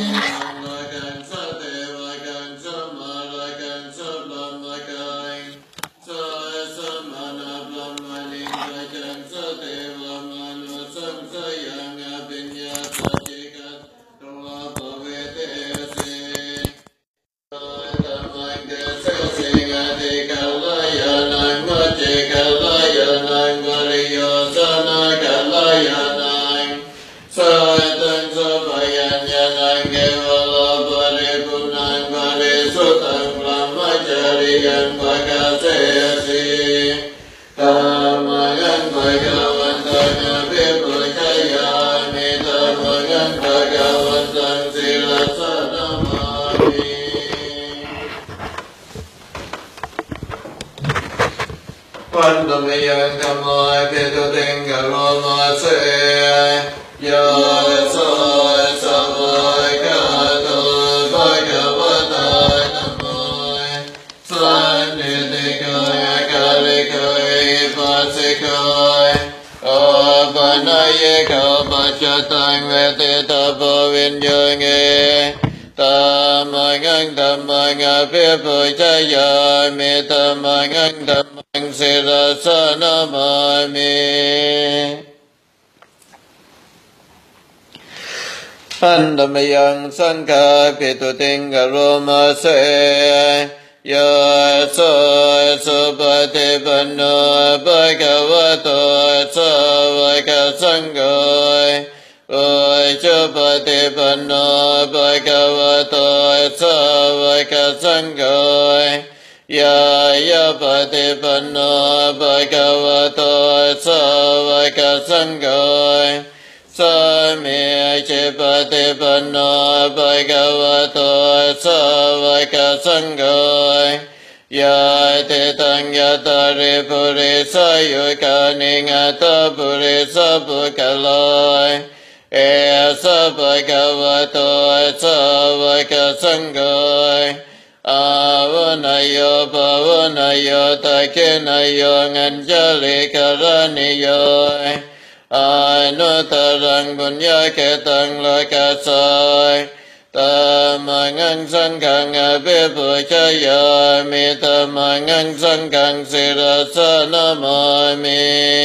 อันธรรมยังสังฆาปิตุติงกโรมาเสยะโสสุปฏิปันโนภะคะวะโตสาวกสังโฆโอจุปฏิปันโนภะคะวะโตสาวกสังโฆยายะปฏิปันโนภะคะวะโตสาวกสังโฆสามีจิปฏิปันโนภะคะวะโตสาวกสังโฆยะติตังยะตาริปุริสายุกานิงะตาปุริสปุคโลเอสะภะคะวะโตสาวกสังโฆอาวนาโยภาวนาโยตะเคนโยงัญจลิกรณิโยอนุตรังบุญญาเกตังโลกัสสยตามังสังฆังอภิปุชยามิตามังสังฆังศิรสนามามิ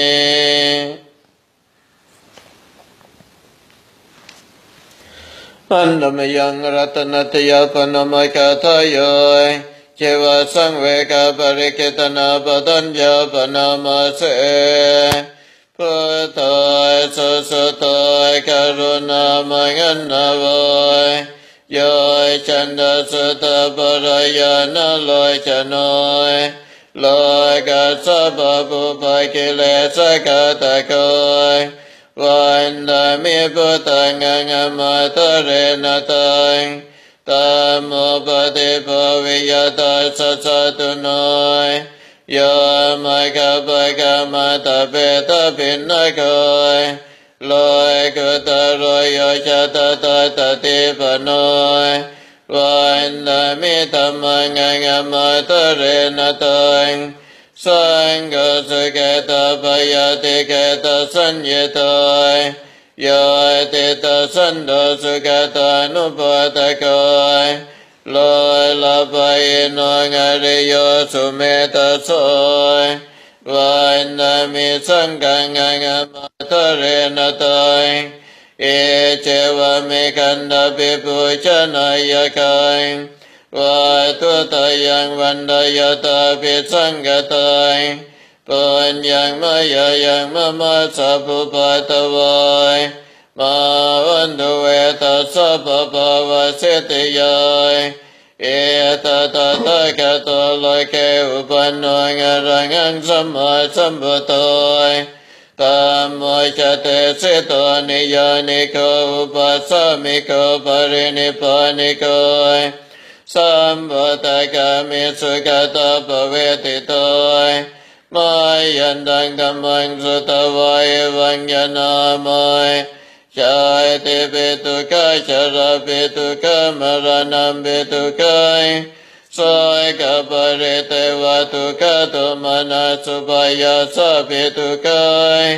อันธรรมยังรัตนตยปนมกาทายอยเจวะสังเวกปริกิตนาปตัญญาปนามาเสพุทโธสุสุโธกรุณามังนาโวยโยจันดาสุตปรายานาลอยชนอยลอยกัสสะปะปุปะกิเลสกะตะโกยวันดามิพุทธังงัมมาตะเรนะตังตัมโมปฏิภวิยตัสสะตุโนยโยมะกะปะกะมะตะเปตะปินนะโกยลอยกุตโรโยชะตะตะตะติปโนยวันดามิธัมมังงัมมาตะเรนะตังสังฆสุเกตะปยติเกตะสัญญิโตยโยติตะสันโดสุเกตะนุปะตะโกยโลยละปะอิโนงะริโยสุเมตะโสยวันนามิสังฆังงัมมาตะเรนะตังเอเจวะเมกันดาปิปุชนายกังวะตุตยังวันดายตาปิสังกตังปุญญังมายายังมะมัสสะภุปะตวายมาวันตุเวตัสสะปะปะวะสิติยายเอตตะตะกะโตโลเกอุปันโนงะรังสัมมาสัมพุทโธตัมโมจะเตสิโตนิยานิโกอุปัสสมิโกปรินิพพานิโกสัมพุทธกามิสุขตาภเวติโตมายันตังธัมมังสุตวายวัญญนามยชายติปิตุกะชราปิตุกะมรณะปิตุกะสอยกะปริเตวะตุกะตุมนาสุปายาสะปิตุกะ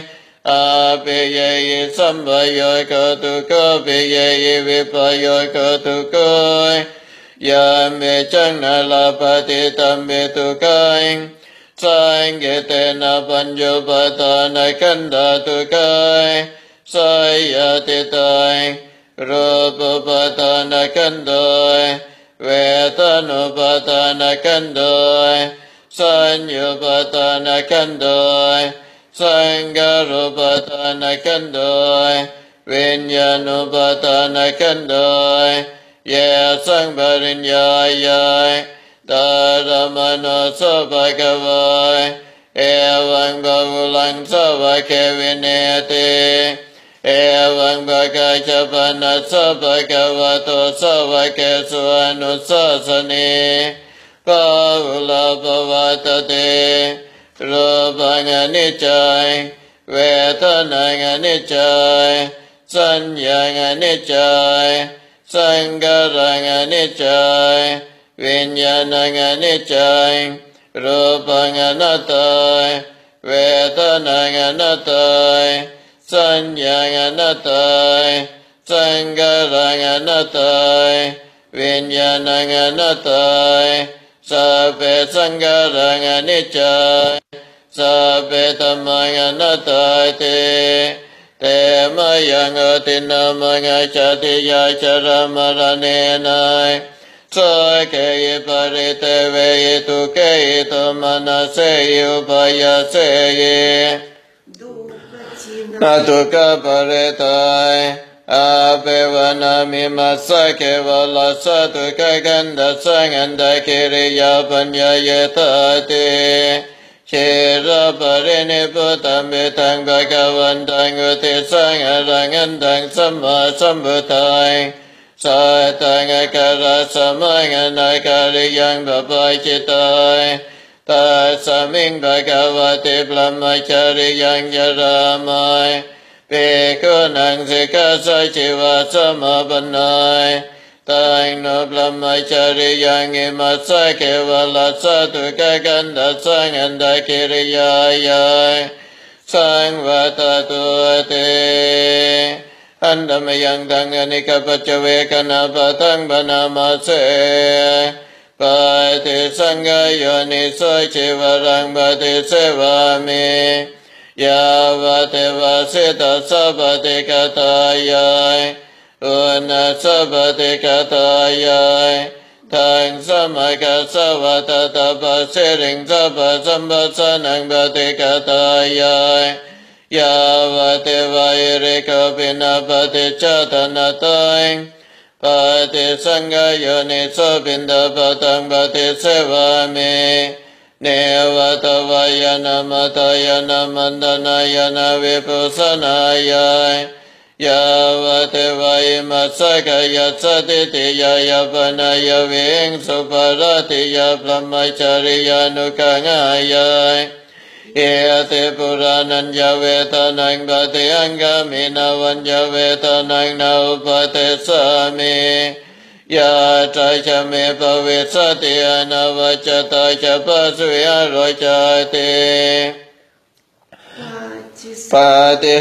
อาปิเยยิสัมปโยโกตุโกปิเยยิวิปโยโกตุโกยามเมจังนาลาปฏิตัมเบตุกัยสังเกเตนะปัญโยปตานะกันดาตุกัยสายติตายรูปปตานะกันดอยเวทนุปตานะกันดอยสัญญุปตานะกันดอยสังขารุปตานะกันดอยวิญญาณุปตานะกันดอยเยสังปริญญายายตารมโนสัพพะกวายเอวังบาวุลังสัพพะเควิเนติเอวังภะกะจปนัสสะภะคะวะโตสาวะเกสุอนุสาสเนภาวุลาภวัตติรูปังอนิจจัยเวทนาอนิจจัยสัญญาอนิจจัยสังขารังอนิจจัยวิญญาณังอนิจจัยรูปังอนัตตาเวทนาอนัตตาสัญญาอนัตตาสังขารังอนัตตาวิญญาณังอนัตตาสัพเพสังขารังอนิจจัยสัพเพธัมมังอนัตตาเตเตมะยังอตินะมังจติยาจรมรเนนัยสเกยปริเตเวยิตุเกยตุมนัสเสยุปยาเสยนาตุกะปริตายอาเปวนามิมัสสะเกวลัสสะตุกะกันดัสสังอันดะคิริยาปัญญายตาติเชระปรินิพุตตัมเบตังภะคะวันตังอุทิสังอรังอันตังสัมมาสัมพุทธัยสัตตังอะคะระสะมังอนาคาริยังปปายจิตายตัสสะมิงภะคะวะเตปรมจาริยังยะรามัยเปกุนังสิกขาสัจจิวาสมาปนายตังโนปรมจาริยังอิมัสสะเกวลัสสะตุกะกันดัสสังอันดะคิริยายายสังวัตตุเตอันดมยังตังอนิกปัจเจเวกนาปตังบนามาเสปะติสังฆโยนิโสจิวรังปฏิเสวามิยาวะเทวะสิตาสัพพติกตายายอุณาสัพพติกตายายทังสมัยกัสสวัตตาปัสสิริงสัพพสัมปัสสนังปฏิกตายายยาวะเทวะอิริโกปินาปฏิจจตนาตังปฏิสังฆโยนิโสปินดาปตังปฏิเสวามิเนวะตวายนามัตายนามันดานายนาวิปุสนายายาวะเทวะอิมัสสะกยัสสติติยายปนายวิงสุปารติยาพรหมจาริยานุกังายายเอติปุรานัญญเวทนังปฏิอังกามินาวัญญเวทนังนาอุปเทสามิยาตาจะเมภเวสติอนาวัจตาจะปัสสุยโรจติปฏิ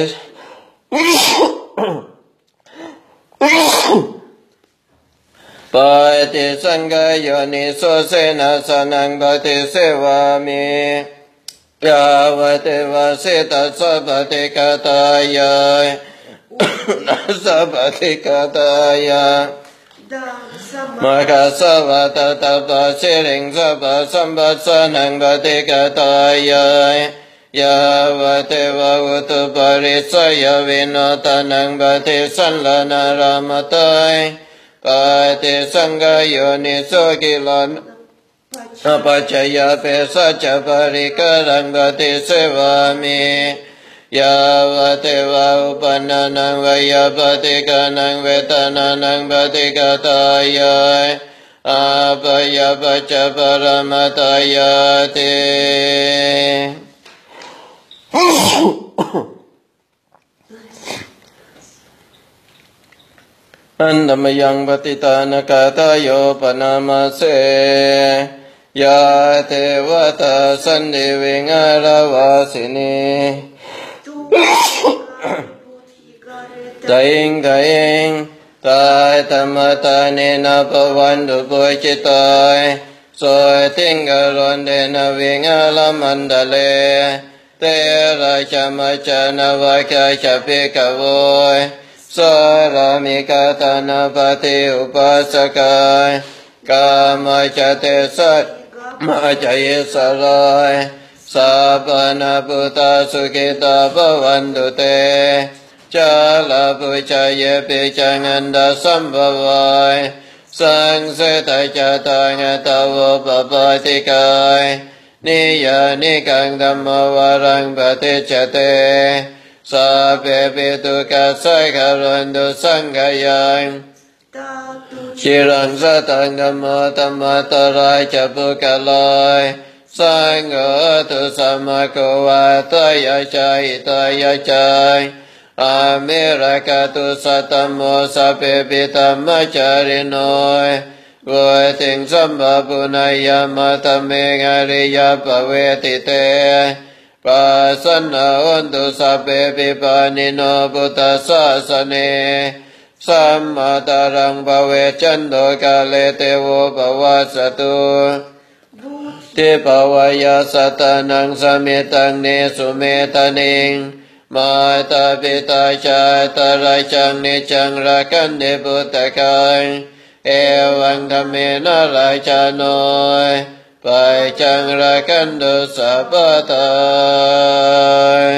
ปฏิสังฆโยนิโสเสนาสนังปฏิเสวามิยาวะเทวะสิตาสัพพติกตายายสัพพติกตายามะคะสวะตตาปัสสิริงสัพพสัมปัสสนังปฏิกตายายยาวะเทวะอุตุปริสยวิโนตานังปฏิสันลานารามตัยปฏิสังฆโยนิโสกิลานปัจจยาเปสัจจปริกรังปฏิเสวามิยาวะเทวะอุปนานังวยปฏิกานังเวทนานังปฏิกตายายอาปยปัจจปรมัตายาติอันธรรมยังปฏิตานกาตโยปนามาเสยาเทวตาสันติวิงารวาสินีตยิงตยิงตายธรรมตาเนนะปวันตุปุจิตายสวยทิ้งกรวนเดนะวิงาลมันดาเลเตระชมัจจนวะคาชปิกโวยสรามิกาตานาปฏิอุปัสสกายกามจเตสัตมาจเยสรายสัพพนาปุตตาสุขิตาภวันตุเตจาลาปุจเยปิจังันดาสัมภวายสังเสตจตังตาวปปติกายนิยานิกังธัมมวารังปฏิจเตสัพเพปิตุกัสสะคารันตุสังฆยังชิรังสัตังธัมมะธัมมะตรายจะปุกลายสังฆตุสัมมาโกวาตยาจายตยาจายอาเมรกตุสัตตโมสัพเพปิตัมมจาริโนโวติงสัมภปุณายามะตเมงาริยปเวติเตปัสสนะอุนตุสัพเพปิปานิโนพุทธสาสเนสัมมาตารังภเวจันโตกาเลเตโวภวัสตุทิภวายาสัตานังสมิตังเนสุเมตานิงมาตาปิตาชาตาราชังนิจังรักันเดปุตตะกังเอวังธรรมเมนะราชาโนยไปจังรักันดุสัพพตาย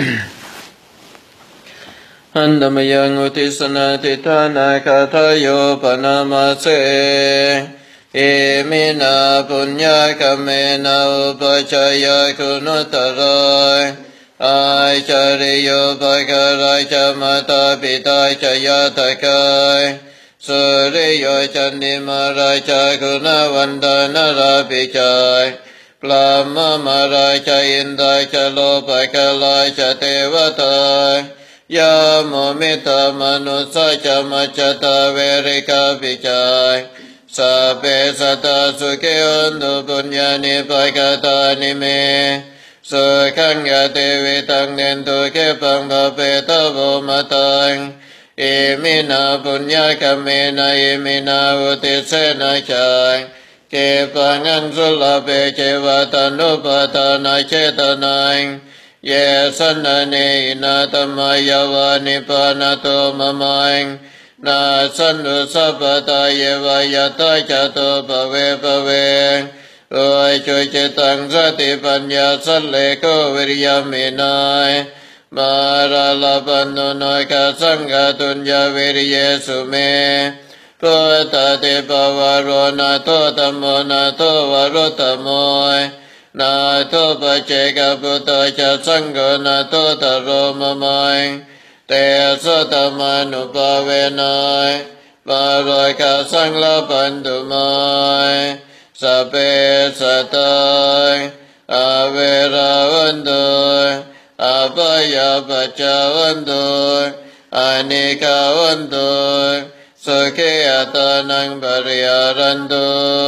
อันธรรมยังอุทิศนาทิฏฐานาคาทายโยปนามาเสเอมินาปุญญกเมนาอุปชัยคุณุตรายอาจาริโยภะคะราชมาตาปิตาชยาตกายสุริโยจันนิมาราชาคุณวันดานราปิจัยปลามมาราชาอินทราชโลภะลาชเทวตายาโมมิตามนุสสะจมัจจตาเวริกาปิจัยสัพเพสัตตาสุขิอันตุปุญญานิภัยกตานิเมสุขังยะเตวิตังเนนตุเขปังภเปตโวมตังเอมินาปุญญกเมนะเอมินาอุติเสนะจังเขปังอังสุลเปเจวะตานุปทานาเจตนังเยสันเนนาตมายาวานิปานาโตมะมังนาสันตุสัพพตาเยวายตาจโตภเวภเวโอยจุจิตังสติปัญญาสัลเลโกวิริยมินายมาราลปันโนโนกาสังฆตุญญาวิริยสุเมพุทธเตปวารนาโตตัมโมนาโตวารุตโมนาโตปัจเจกพุทธจัสสังโฆนาโตตโรมมังเตสุตมานุภาเวนัยปารอยกาสังลปันตุมัยสัพเพสัตตังอเวราวันตุอาปยาปัจจาวันตุอานิกาวันตุสุขิยตานังปริยารันตุ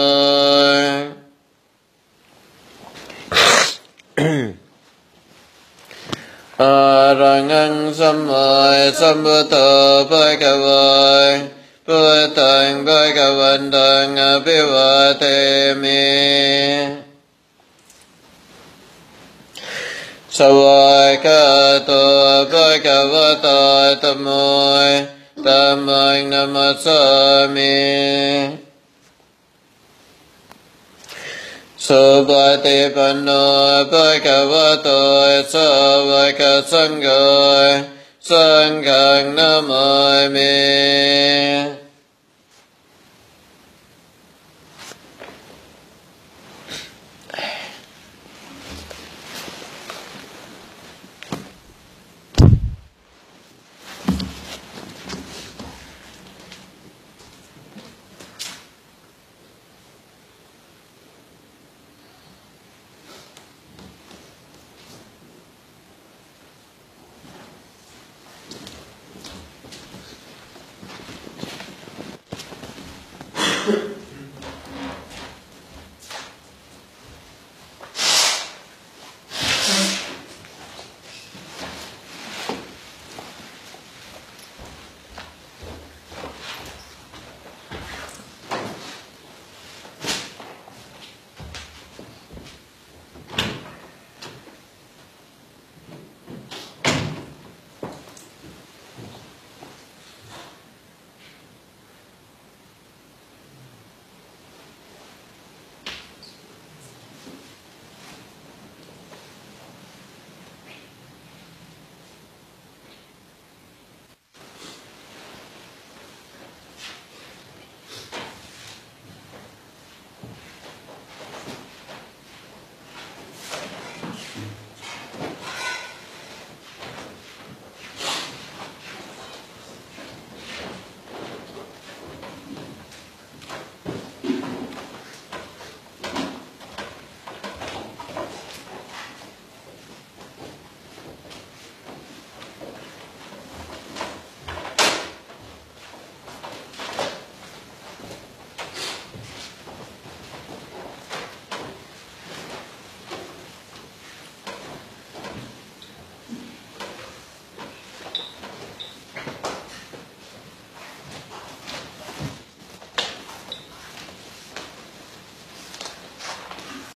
อารังังสัมมาสัมพุทโธภะคะวะพุทธังภะคะวันตังอภิวาเทมิสวากขาโตภะคะวะโตธัมโมธัมมังนัมมัสสามิสุปฏิปันโนภะคะวะโตสาวกสังโฆสังฆังนะมามิ